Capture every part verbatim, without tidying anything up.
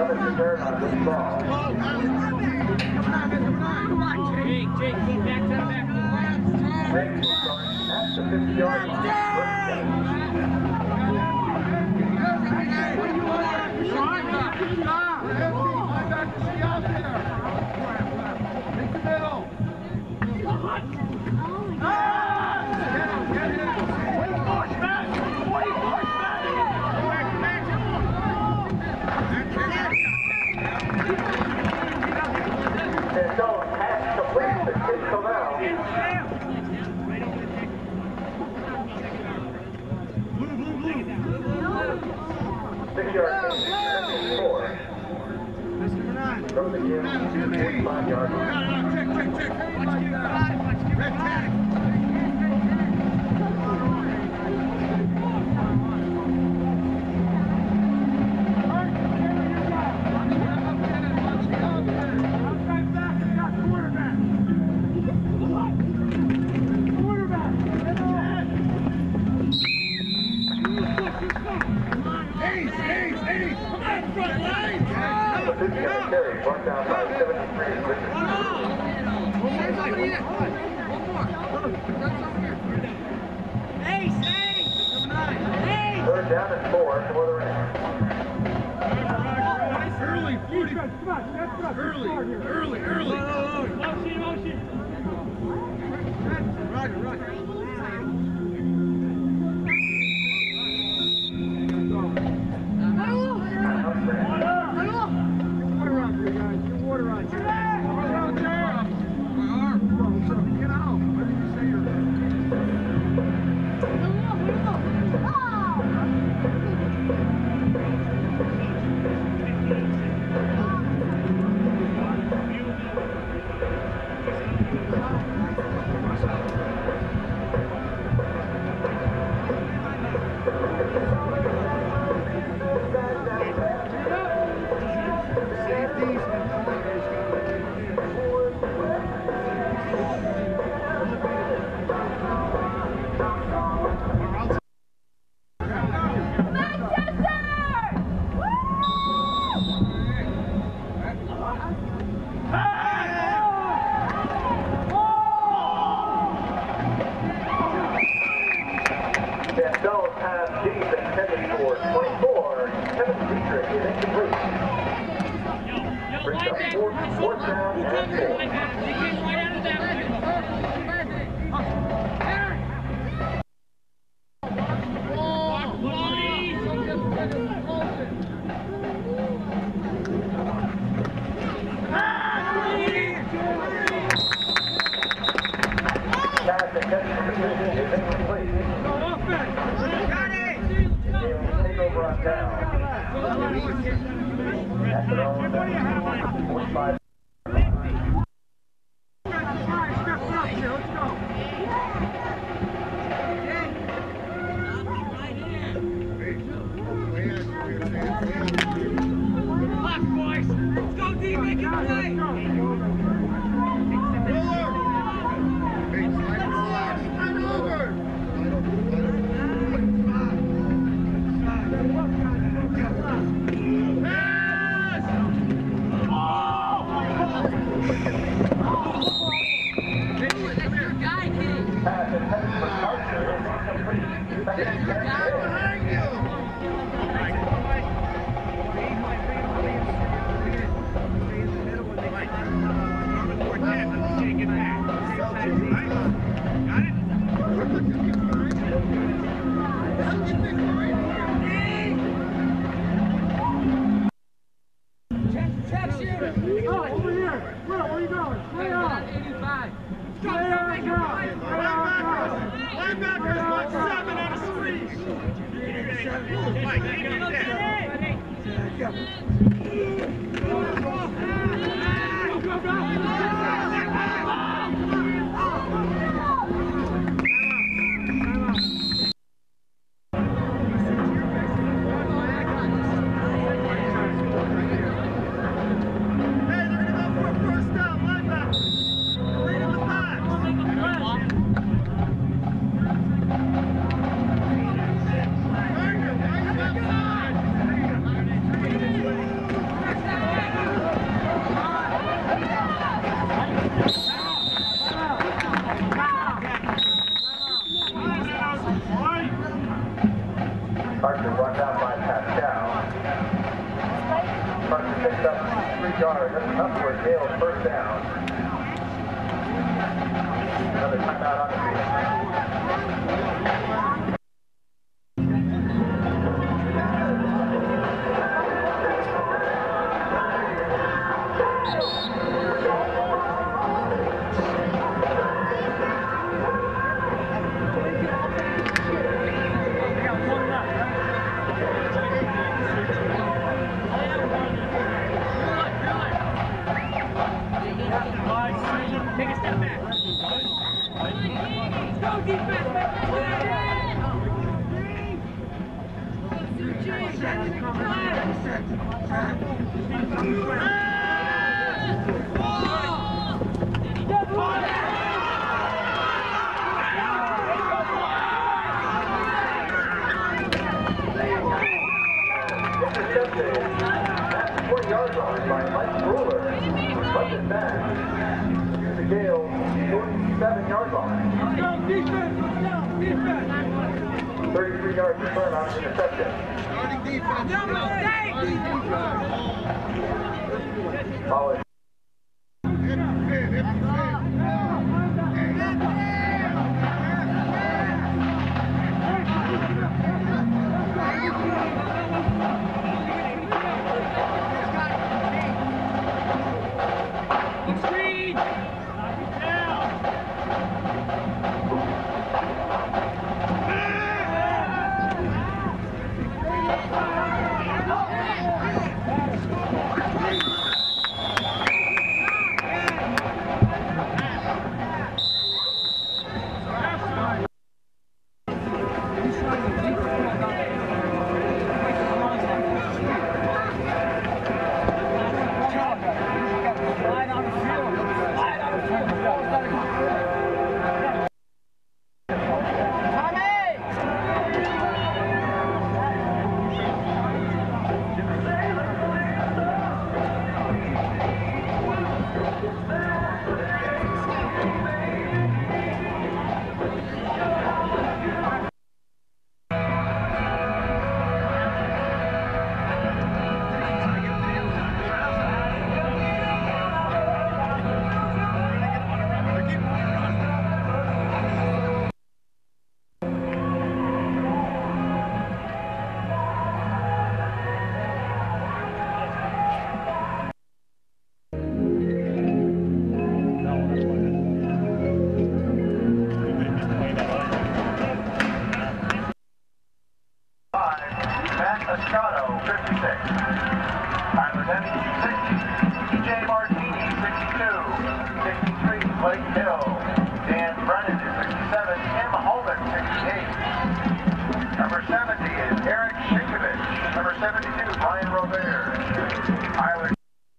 down is returned on this ball. Jake, Jake, keep back to the back of the line. Jake will start at the fifty-yard line. Six-yard gain, four. From the game, forty-five-yard line. Check, check, check. Red tag. Carry, brought down by seventy-three. Third down and four for the Rams. Early, forty. Early, early, early. Motion, motion. Roger, roger. Fourth down and four. Pass and catch from the position is incomplete. Take over on down. That's it all. forty-five. Carson picks up three yards. That's enough for a Gales first down. Another timeout on the field. Take a step back. Go defense. Intercepted at the twenty-yard line by Mike Brewer. Runs it back to the Gales forty-seven-yard line. thirty-three yards return on interception. Followed. Blake Hill, Dan Brennan is sixty-seven, Tim Holman sixty-eight. Number seventy is Eric Shikovich. Number seventy-two, Brian Robert. Tyler.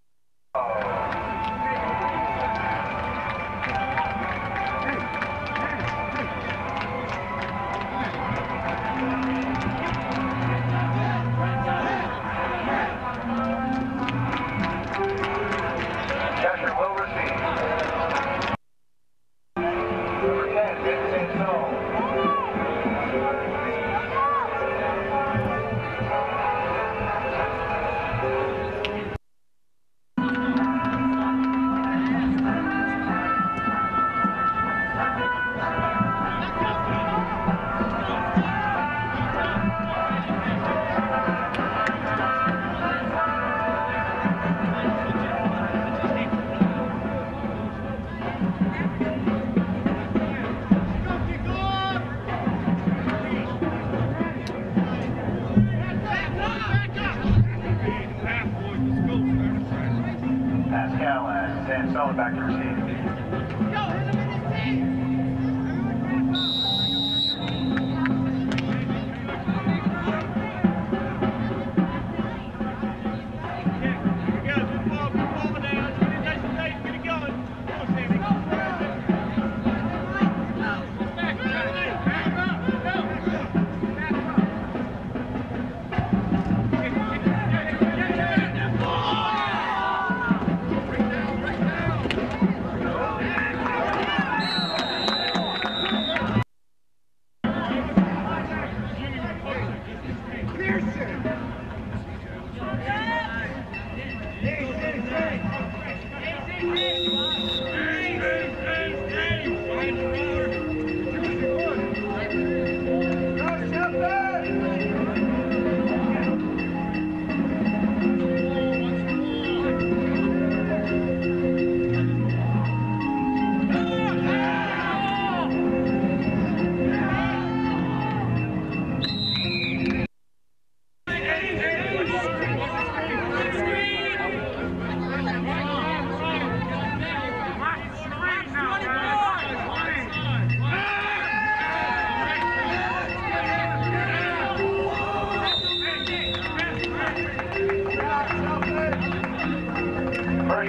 Back to receive.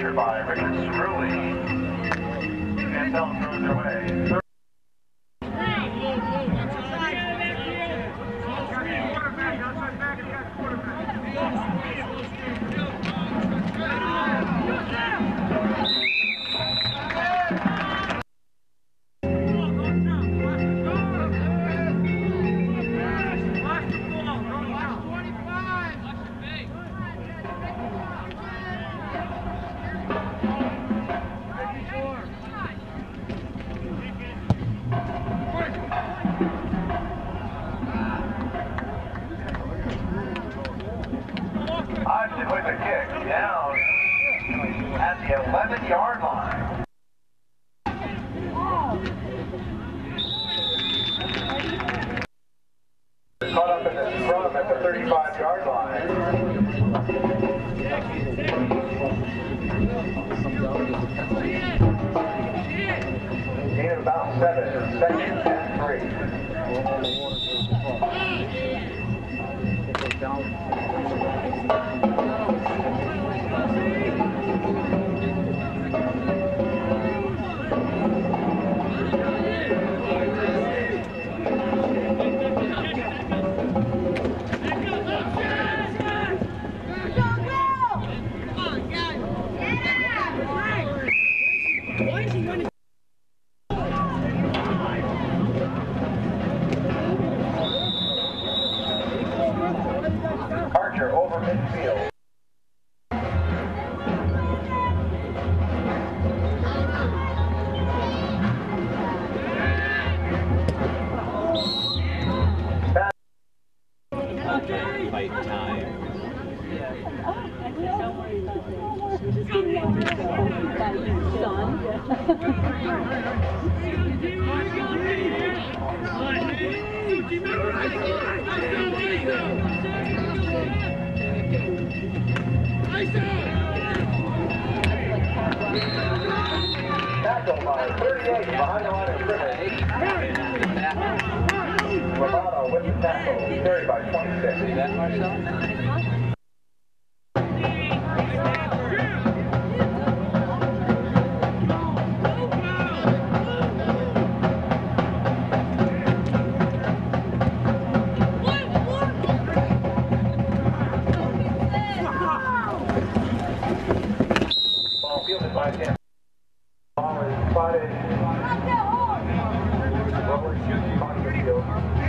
cleared by Richard Cerulli. Mansell throws it away. Hodgson with the kick down at the eleven yard line. Caught up in the scrum at the thirty-five yard line. Gain of about seven, second and three. Archer over midfield. Fight time. Tackled by thirty-eight behind the line of scrimmage. Romano with the tackle, carried by twenty-six. See that, Marcel? Ball fielded by Tim. Ball is spotted. Robert shooting on the field.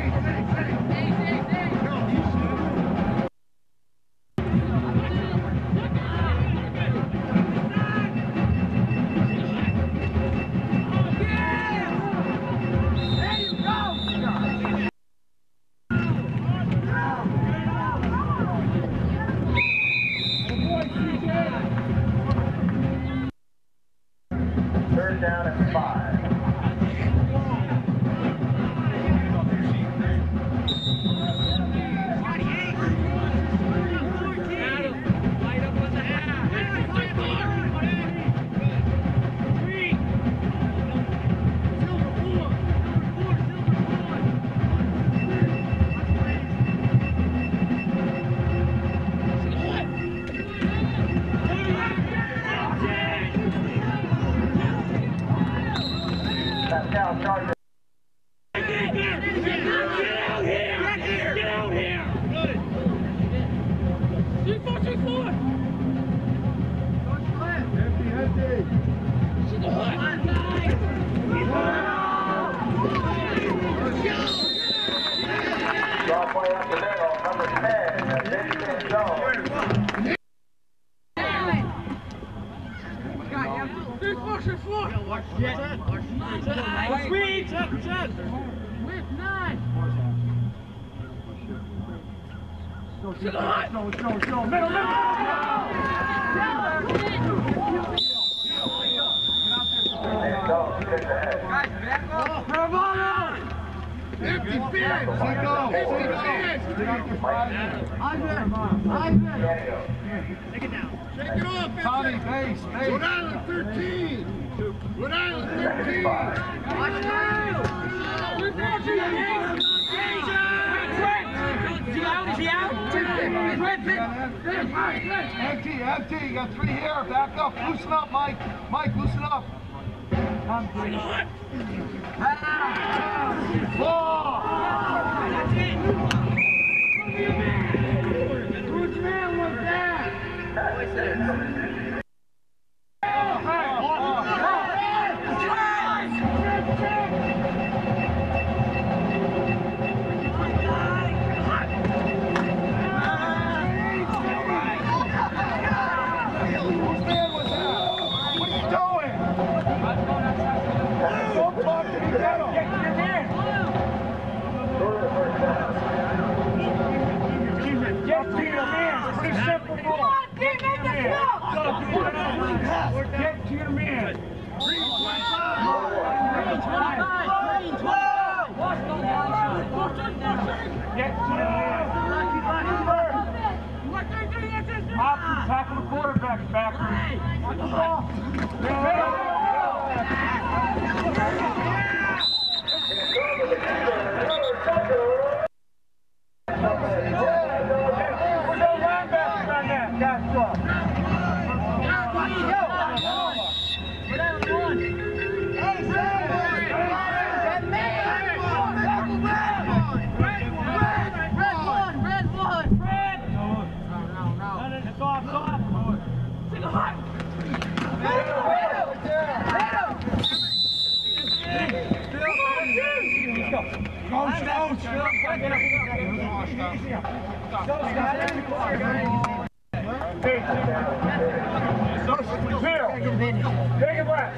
Third down at five. That's down, Charger. Get out here! Get out here! Good. Shoot four, shoot four! Empty, empty. Shoot the hook. Draw play up the middle, number ten, Benjamin Jones. Shoot four, shoot four! Watch it. Sweet! Check, check! With nine! Go, go, go, go, go! Middle, middle! And Jones kicks ahead. Empty field! Empty Daniel. Take it down. Shake it off, Tommy, base, base. Rhode Island thirteen. Rhode Island thirteen. Watch out. Is he out? Is he out? Empty, empty. You got three here. Back up. Loosen up, Mike. Mike, loosen up. Come through. Four. Which man was that? Get to your man. Get to your man. Hopkins, tackle the quarterback backwards. Take a breath.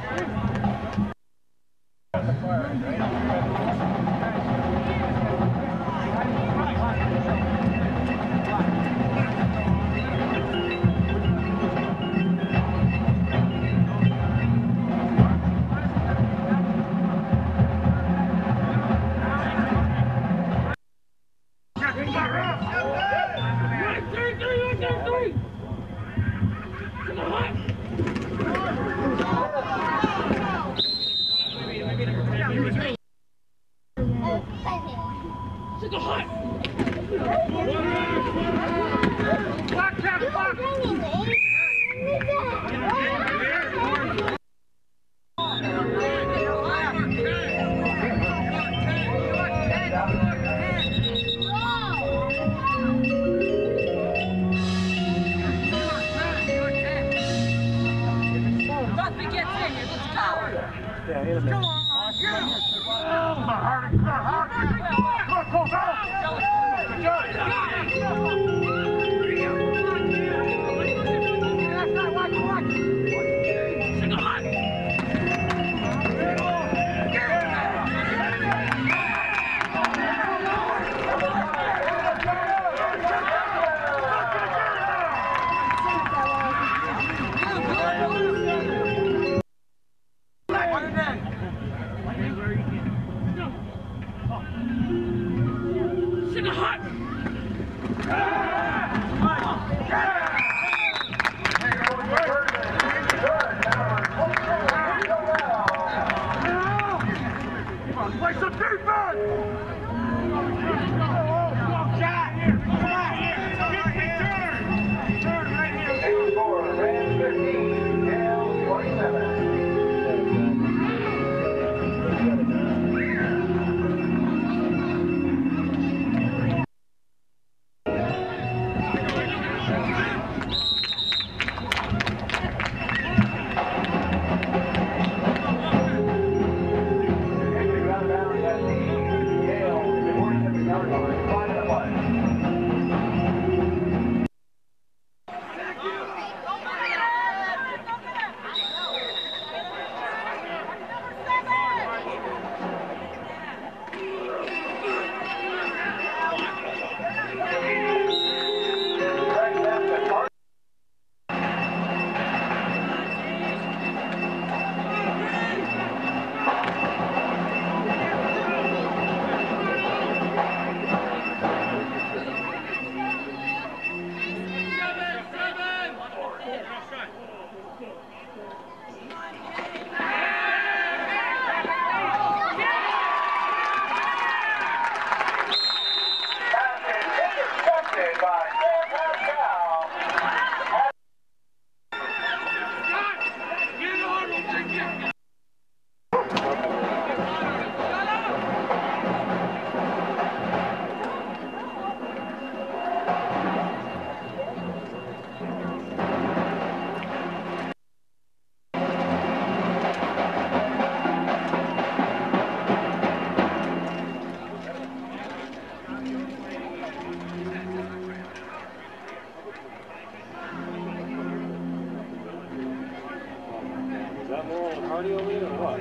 got more cardio in or what?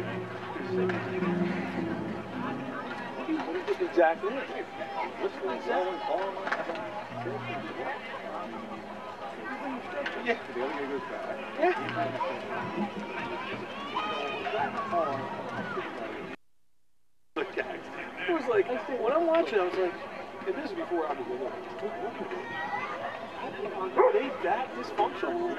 Exactly. Yeah. Yeah. It was like, when I'm watching, I was like, and this is before I was in there. Are they that dysfunctional?